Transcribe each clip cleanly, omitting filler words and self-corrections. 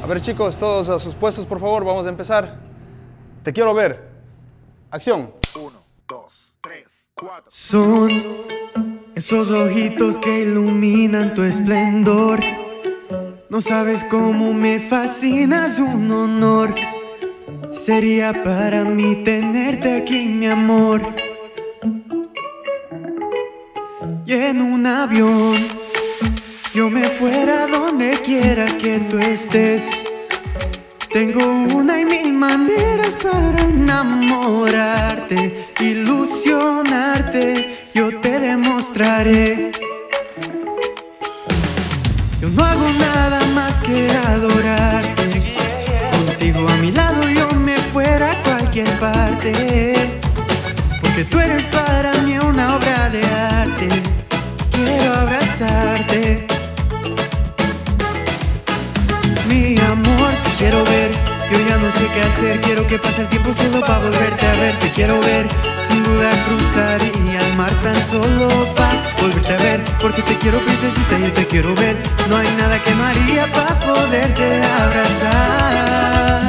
A ver, chicos, todos a sus puestos, por favor, vamos a empezar. Te quiero ver. Acción. 1, 2, 3, 4. Son esos ojitos que iluminan tu esplendor. No sabes cómo me fascinas, un honor. Sería para mí tenerte aquí, mi amor. Y en un avión yo me fuera donde quiera que tú estés. Tengo una y mil maneras para enamorarte, ilusionarte, yo te demostraré. Yo no hago nada más que adorarte. Contigo a mi lado yo me fuera a cualquier parte, porque tú eres para mí una obra de arte. Quiero abrazarte, mi amor, te quiero ver. Yo ya no sé qué hacer, quiero que pase el tiempo solo para volverte a ver. Te quiero ver, sin duda cruzaría el mar tan solo para volverte a ver. Porque te quiero, princesita, yo te quiero ver. No hay nada que no haría para poderte abrazar.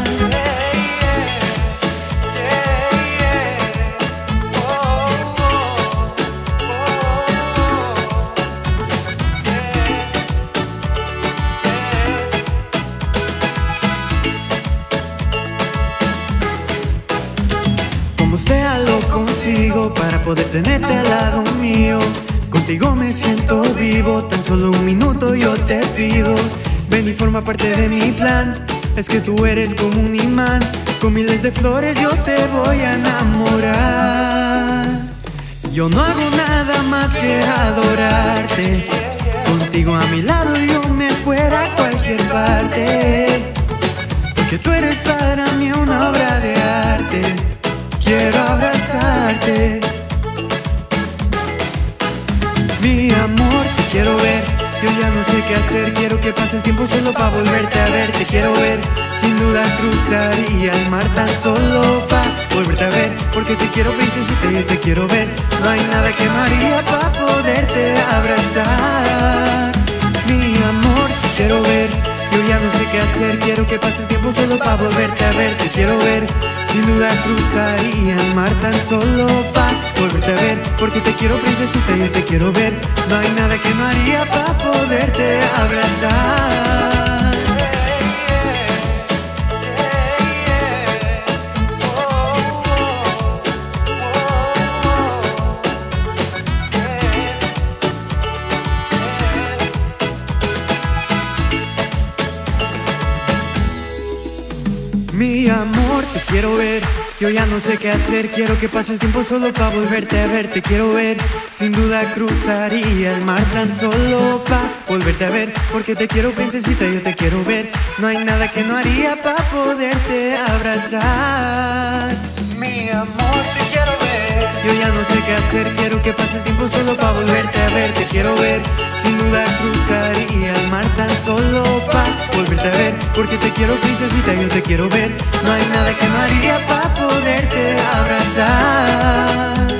Como sea lo consigo para poder tenerte al lado mío. Contigo me siento vivo, tan solo un minuto yo te pido. Ven y forma parte de mi plan. Es que tú eres como un imán. Con miles de flores yo te voy a enamorar. Yo no hago nada más que adorarte. Contigo a mi lado yo me fuera a cualquier parte, porque tú eres para mí una obra de arte. Quiero abrazarte, mi amor, te quiero ver. Yo ya no sé qué hacer, quiero que pase el tiempo solo para volverte a ver. Te quiero ver, sin duda cruzaría el mar tan solo para volverte a ver. Porque te quiero, princesita, yo te quiero ver. No hay nada que me haría para poderte abrazar. Mi amor, te quiero ver. Yo ya no sé qué hacer, quiero que pase el tiempo solo para volverte a ver. Te quiero ver, sin duda cruzaría el mar tan solo para volverte a ver. Porque te quiero, princesita, yo te quiero ver. No hay nada que no haría para poderte abrazar. Mi amor, te quiero ver. Yo ya no sé qué hacer, quiero que pase el tiempo solo para volverte a ver. Te quiero ver, sin duda cruzaría el mar tan solo para volverte a ver. Porque te quiero, princesita, yo te quiero ver. No hay nada que no haría para poderte abrazar. Mi amor, te quiero ver. Yo ya no sé qué hacer, quiero que pase el tiempo solo para volverte a ver. Te quiero ver, sin duda cruzaría el mar tan solo para volverte a ver. Porque te quiero, princesita, yo te quiero ver. No hay nada que no haría para poderte abrazar.